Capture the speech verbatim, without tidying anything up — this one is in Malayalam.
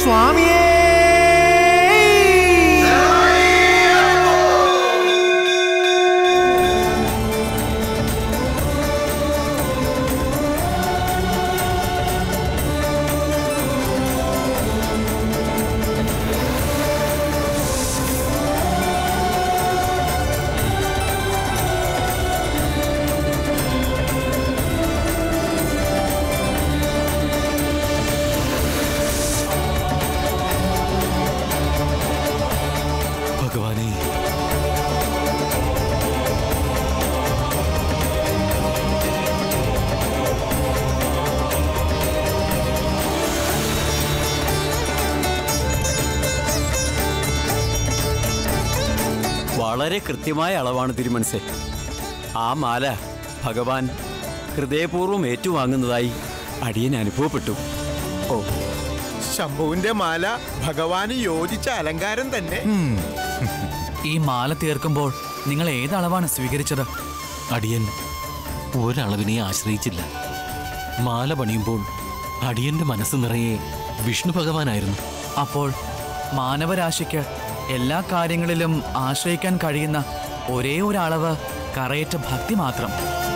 സ്വാമിയേ. വളരെ കൃത്യമായ അളവാണ് തിരുമനസേ. ആ മാല ഭഗവാൻ ഹൃദയപൂർവ്വം ഏറ്റുവാങ്ങുന്നതായി അടിയൻ അനുഭവപ്പെട്ടു. ഓ, ശംഭുവിന്റെ മാല ഭഗവാന് യോജിച്ച അലങ്കാരം തന്നെ. ഈ മാല തീർക്കുമ്പോൾ നിങ്ങൾ ഏതളവാണ് സ്വീകരിച്ചത്? അടിയൻ ഒരളവിനെ ആശ്രയിച്ചില്ല. മാല പണിയുമ്പോൾ അടിയന്റെ മനസ്സ് നിറയെ വിഷ്ണു ഭഗവാനായിരുന്നു. അപ്പോൾ മാനവരാശിക്ക് എല്ലാ കാര്യങ്ങളിലും ആശ്രയിക്കാൻ കഴിയുന്ന ഒരേ ഒരളവ് കറയറ്റ ഭക്തി മാത്രം.